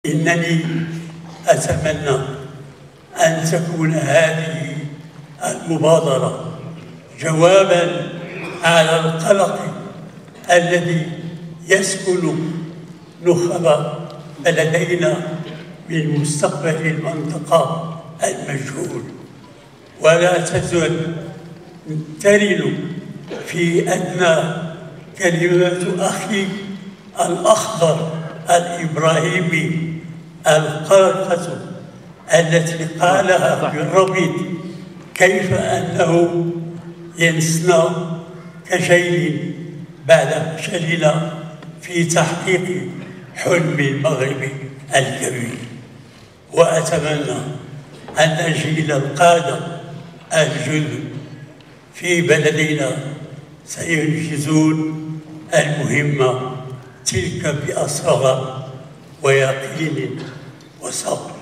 إنني أتمنى أن تكون هذه المبادرة جواباً على القلق الذي يسكن نخب بلدينا من مستقبل المنطقة المجهول، ولا تزال ترن في أدنى كلمات أخي الأخضر الإبراهيمي القلقة التي قالها بالربيط، كيف أنه ينسنى كشيء بعد فشلنا في تحقيق حلم المغرب الكبير. وأتمنى أن جيل القادة الجدد في بلدنا سينجزون المهمة تلك بأصالة ويقين وصبر.